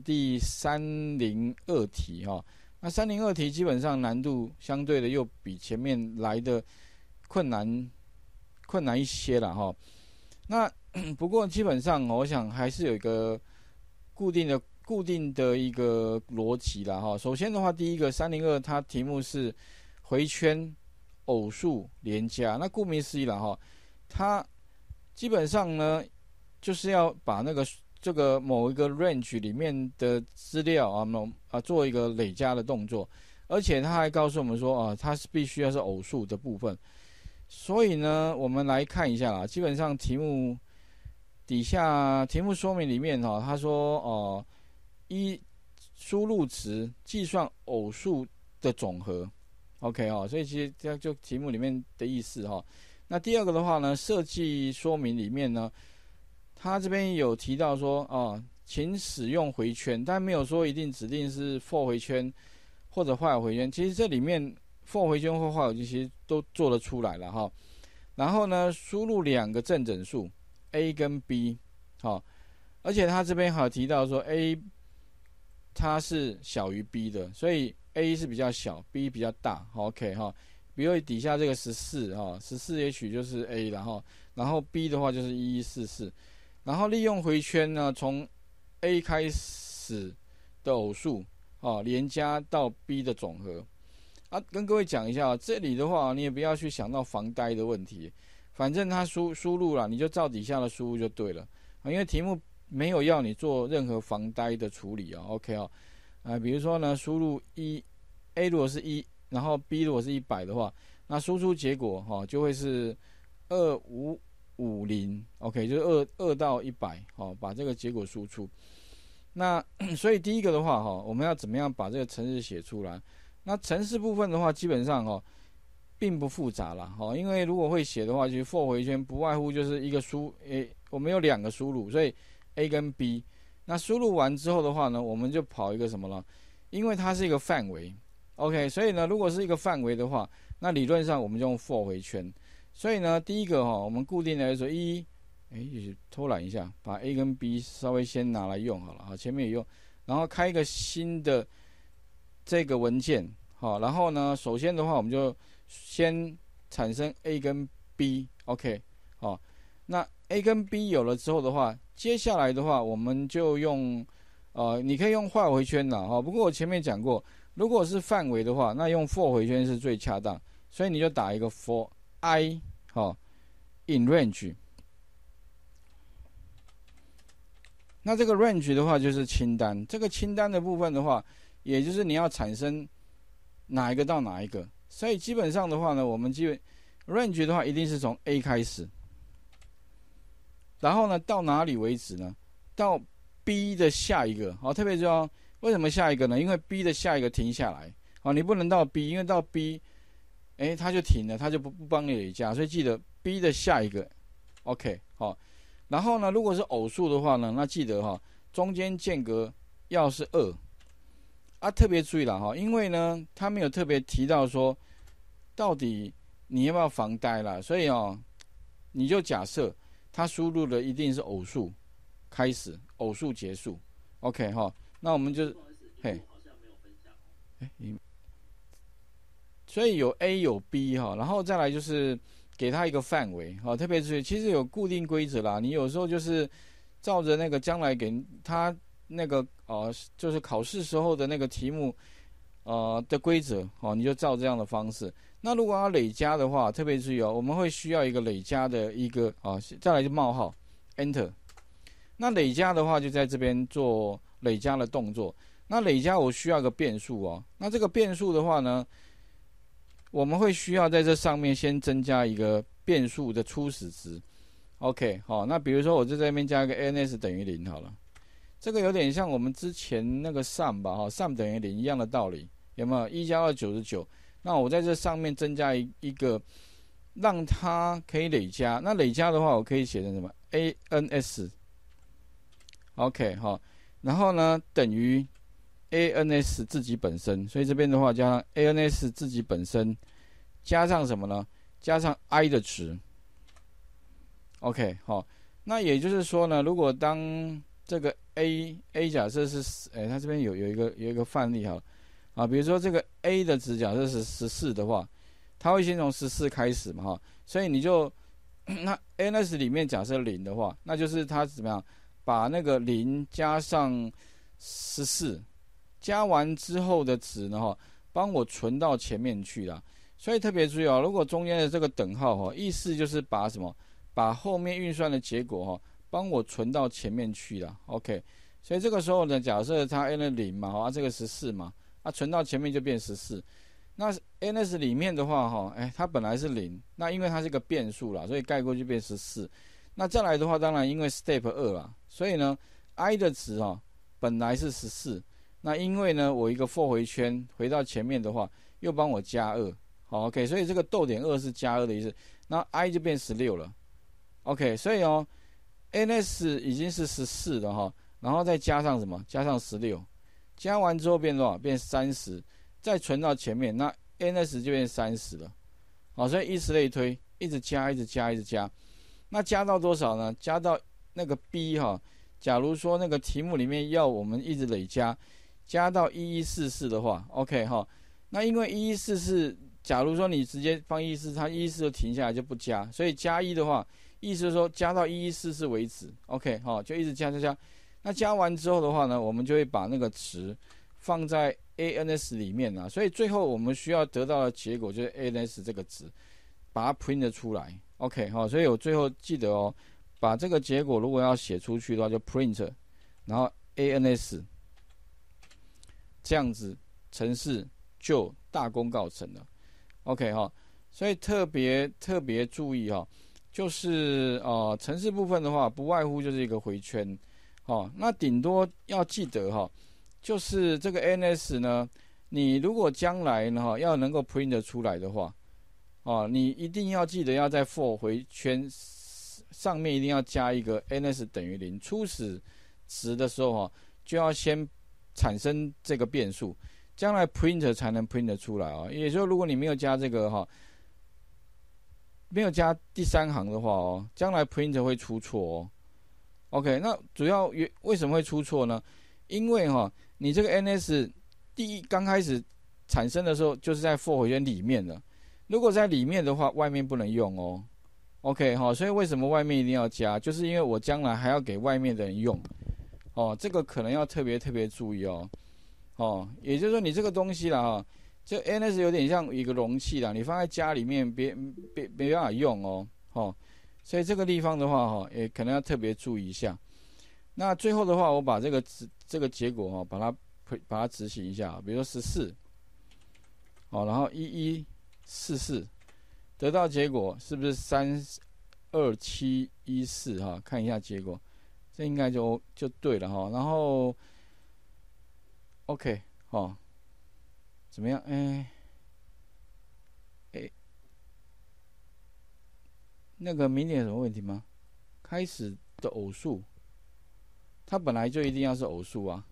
第302题哈。那302题基本上难度相对的又比前面来的困难一些了哈。那不过基本上我想还是有一个固定的一个逻辑啦哈。首先的话，第一个302它题目是回圈偶数连加，那顾名思义啦哈，它基本上呢就是要把这个某一个 range 里面的资料做一个累加的动作，而且它还告诉我们说它是必须要是偶数的部分。所以呢，我们来看一下啦，基本上题目底下题目说明里面他说依输入值计算偶数的总和 ，OK 所以其实这就题目里面的意思那第二个的话呢，设计说明里面呢，他这边有提到说请使用回圈，但没有说一定指定是 for 回圈或者while回圈。其实这里面 for 回圈或while回圈其实都做得出来了哈。然后呢，输入2个正整数 a 跟 b 而且他这边还有提到说 a 它是小于 b 的，所以 a 是比较小 ，b 比较大。OK 比如底下这个14H 就是 a 然后 b 的话就是1144，然后利用回圈呢，从 a 开始的偶数连加到 b 的总和跟各位讲一下这里的话你也不要去想到防呆的问题，反正它输入啦，你就照底下的输入就对了因为题目没有要你做任何防呆的处理OK 比如说呢，输入A 如果是1，然后 B 如果是100的话，那输出结果就会是2550 OK， 就是2到100把这个结果输出。那所以第一个的话我们要怎么样把这个程式写出来？那程式部分的话，基本上并不复杂啦因为如果会写的话，其实 for 回圈不外乎就是一个我们有2个输入，所以 A 跟 B。那输入完之后的话呢，我们就跑一个什么呢？因为它是一个范围 ，OK， 所以呢，如果是一个范围的话，那理论上我们就用 for 回圈。所以呢，第一个我们固定来说偷懒一下，把 A 跟 B 稍微先拿来用好了前面也用，然后开一个新的这个文件然后呢，首先的话我们就先产生 A 跟 B，OK，那 A 跟 B 有了之后的话，接下来的话我们就用你可以用while回圈啦不过我前面讲过，如果是范围的话，那用 for 回圈是最恰当，所以你就打一个 for I in range。那这个 range 的话就是清单，这个清单的部分的话，也就是你要产生哪一个到哪一个，所以基本上的话呢，我们range 的话一定是从 A 开始，然后呢到哪里为止呢？到 B 的下一个特别重要。为什么下一个呢？因为 B 的下一个停下来你不能到 B， 因为到 B 它就停了，它就不帮你累加，所以记得 B 的下一个 OK 然后呢，如果是偶数的话呢，那记得中间间隔要是2特别注意啦因为呢他没有特别提到说到底你要不要防呆啦，所以你就假设他输入的一定是偶数开始，偶数结束 OK 那我们就所以有 A 有 B 然后再来就是给他一个范围特别注意，其实有固定规则啦，你有时候就是照着那个将来给他那个就是考试时候的那个题目的规则你就照这样的方式。那如果要累加的话，特别注意我们会需要一个累加的一个再来就冒号 Enter。那累加的话就在这边做累加的动作。那累加我需要一个变数那这个变数的话呢，我们会需要在这上面先增加一个变数的初始值 OK 那比如说我就在这边加一个 ANS 等于0好了，这个有点像我们之前那个 sum 吧sum 等于0一样的道理，有没有？1加2 99，那我在这上面增加一个让它可以累加，那累加的话我可以写成什么 ANS OK 然后呢等于 ANS 自己本身，所以这边的话加上 ANS 自己本身加上什么呢？加上 I 的值 OK 那也就是说呢，如果当这个 A 假设是它这边有一个范例哈，比如说这个 A 的值假设是14的话，它会先从14开始嘛哈，所以你就那 ANS 里面假设0的话，那就是它怎么样把那个0加上14，加完之后的值呢哈，帮我存到前面去啦。所以特别注意如果中间的这个等号哈，意思就是把什么，把后面运算的结果哈，帮我存到前面去啦。OK， 所以这个时候呢，假设它 n 的0嘛，这个14嘛，存到前面就变14。那 NS 里面的话它本来是0，那因为它是个变数啦，所以盖过就变14。那再来的话，当然因为 step 2啦，所以呢 i 的值本来是14，那因为呢我一个 for 回圈回到前面的话，又帮我加2。好 ，OK， 所以这个逗点2是加2的意思，那 i 就变16了。OK， 所以NS 已经是14了然后再加上什么？加上16，加完之后变多少？变30，再存到前面，那 NS 就变30了。好，所以以此类推，一直加，一直加，一直加。那加到多少呢？加到那个 B 假如说那个题目里面要我们一直累加，加到1144的话 ，OK 那因为1144，假如说你直接放1144，它1144就停下来就不加，所以加1的话，意思是说加到1144为止 ，OK 就一直加。那加完之后的话呢，我们就会把那个值放在 ANS 里面所以最后我们需要得到的结果就是 ANS 这个值，把它 print 出来 ，OK 所以我最后记得把这个结果如果要写出去的话，就 print， 然后 ANS， 这样子程式就大功告成了 ，OK 所以特别注意就是程式部分的话，不外乎就是一个回圈，那顶多要记得就是这个 ANS 呢，你如果将来呢要能够 print 出来的话，你一定要记得要在 for 回圈上面一定要加一个 ANS 等于0，初始值的时候就要先产生这个变数，将来 print 才能 print 出来也就是如果你没有加这个没有加第3行的话将来 print 会出错OK， 那主要为什么会出错呢？因为你这个 NS 刚开始产生的时候就是在 for 回圈里面的，如果在里面的话，外面不能用OK 所以为什么外面一定要加？就是因为我将来还要给外面的人用这个可能要特别注意也就是说你这个东西啦这 NS 有点像一个容器啦，你放在家里面没办法用所以这个地方的话也可能要特别注意一下。那最后的话，我把这个结果把它执行一下，比如说14然后1144，得到结果是不是32714看一下结果，这应该就对了然后 OK 怎么样？那个明年有什么问题吗？开始的偶数，它本来就一定要是偶数